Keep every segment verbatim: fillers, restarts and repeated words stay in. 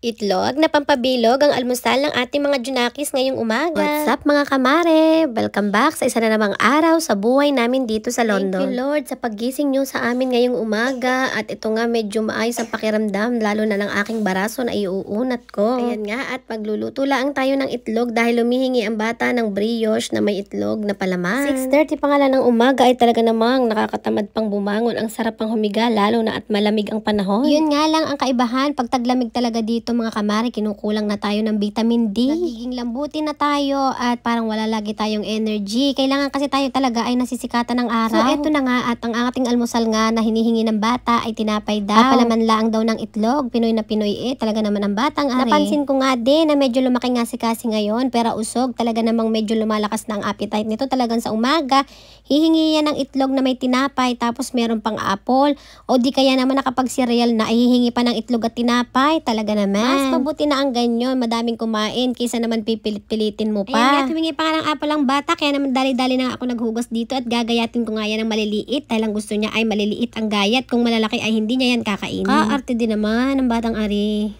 Itlog na pampabilog ang almusal ng ating mga junakis ngayong umaga. What's up mga kamare? Welcome back sa isa na namang araw sa buhay namin dito sa London. Thank you Lord sa paggising nyo sa amin ngayong umaga. At ito nga medyo maayos ang pakiramdam lalo na ng aking baraso na iuunat ko. Ayan nga at magluluto lang tayo ng itlog dahil lumihingi ang bata ng brioche na may itlog na palaman. six thirty pa nga lang ng umaga ay talaga namang nakakatamad pang bumangon. Ang sarap pang humiga lalo na at malamig ang panahon. Yun nga lang ang kaibahan pag taglamig talaga dito mga kamari, kinukulang na tayo ng vitamin D. Nagiging lambutin na tayo at parang wala lagi tayong energy. Kailangan kasi tayo talaga ay nasisikatan ng araw. So eto na nga at ang ating almusal nga na hinihingi ng bata ay tinapay daw. Palaman lang daw ng itlog. Pinoy na Pinoy eh. Talaga naman ang batang ari. Napansin ko nga din na medyo lumaki nga si Kasi ngayon pero usog. Talaga namang medyo lumalakas na ang appetite nito. Talagang sa umaga, hihingi yan ng itlog na may tinapay tapos meron pang apple. O di kaya naman nakapag cereal na ay hihingi pa ng itlog at tinapay. Talaga naman. Mas mabuti na ang ganyan, madaming kumain kaysa naman pipilit-pilitin mo pa. Ayan nga, tumingi pa nga ng apple ang bata, kaya naman dali-dali na ako naghugas dito at gagayatin ko nga yan ng maliliit dahil ang gusto niya ay maliliit ang gayat. Kung malalaki ay hindi niya yan kakainin. Kaarte din naman ang batang ari.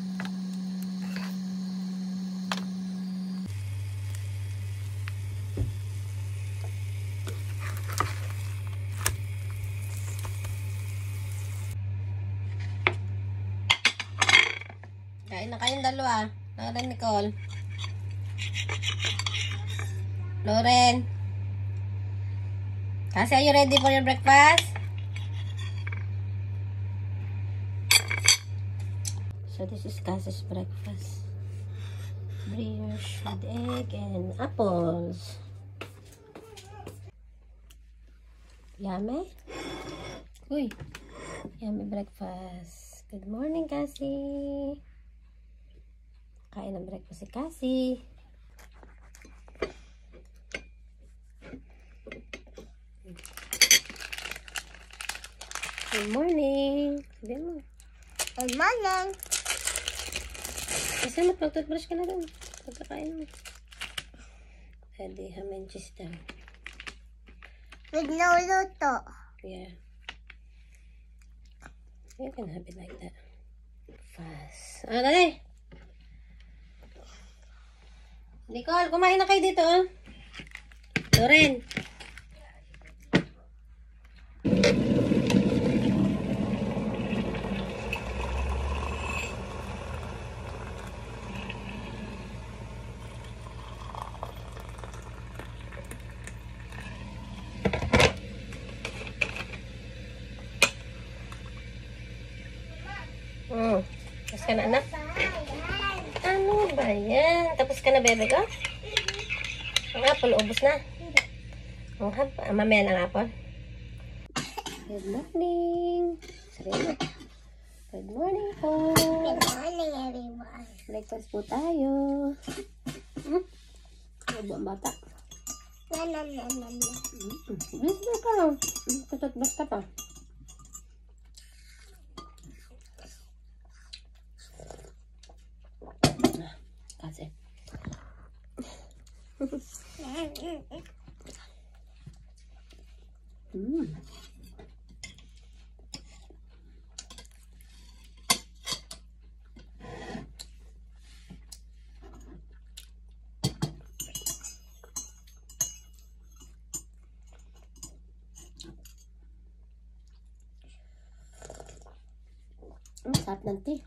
Kain na kayong dalawa. Loren, Nicole. Loren. Kasi, are you ready for your breakfast? So, this is Kas's breakfast. Brioche with egg and apples. Yummy? Uy. Yummy breakfast. Good morning, Kasi. Kain ng breakfast si Kasi. Good morning. Sabi mo. Good morning. Kasi mat mag-toothbrush ka na rin. Pagkakain mo. Pwede ham and cheese daw. With no luto. Yeah. You can have it like that. Fast. Ah, dali. Nicole, kumain na kayo dito, oh. Loren. Hmm. Tapos ka na, anak? Ano ba yan? Tapos ka na, bebe ko? Ang apple, ubos na. Ang haba. Mamaya ng apple. Good morning. Sarili. Good morning po. Good morning, everyone. Breakfast po tayo. Hmm? Ano ang bata? Na, na, na, na, na. Bilis na ka. Tututbas ka pa. Kasi. Mm. Ang sarap ng tea.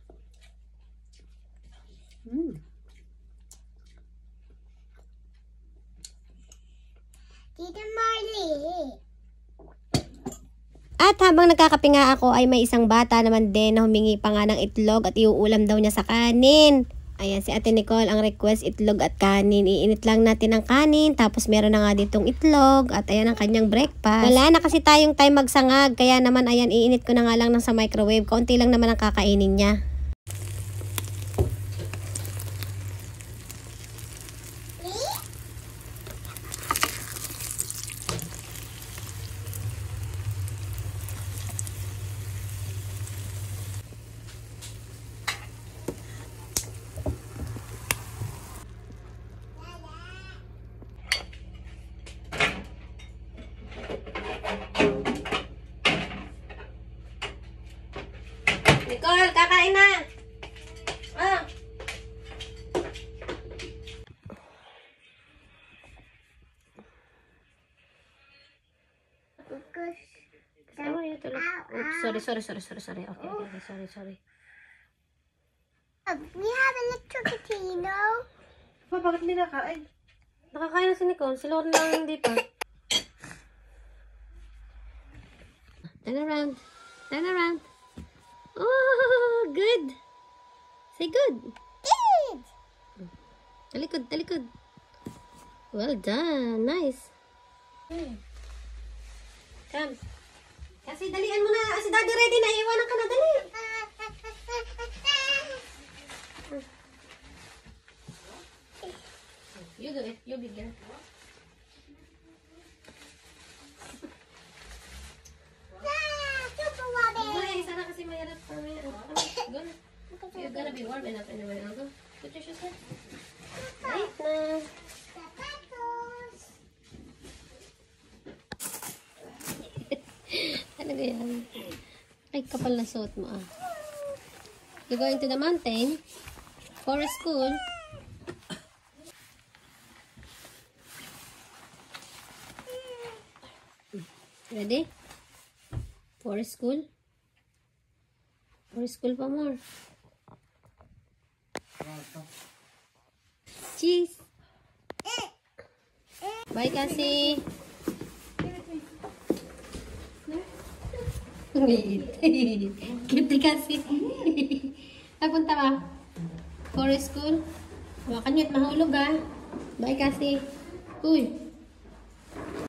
Mm. Tita Marley. At habang nagkakape nga ako ay may isang bata naman din na humingi pa nga ng itlog at iuulam daw niya sa kanin. Ayan si Ate Nicole ang request itlog at kanin. Iinit lang natin ang kanin tapos meron na nga ditong itlog at ayan ang kanyang breakfast. Wala na kasi tayong time magsangag kaya naman ayan iinit ko na nga lang ng sa microwave. Kaunti lang naman ang kakainin niya. Nicole, kakain na! sorry, sorry, sorry, sorry, sorry. Okay, okay, okay, sorry, sorry. We have electricity, you know? Pa, bakit hindi nakain? Nakakain na si Nicole. Si Lauren lang hindi pa. Turn around. Turn around. Oh, good. Say good. Good! Talikod, talikod. Well done. Nice. Come. Kasi dalian mo na. Si Daddy ready na. Iwanan ka na. Dali. You do it. You begin. Ah, super water! Ay, sana kasi mahirap for me. Go na. You're gonna be warm enough anyway. I'll go. Put your shoes on. Wait na. Potatoes! Ano yan? Ay, kapal na suot mo ah. You're going to the mountain for school. Ready? For school? For school pa more. Cheese. Bye kasi. Kiti kasi. Napunta ka? For school? Baka nyo't mahulog ah. Bye kasi. Uy.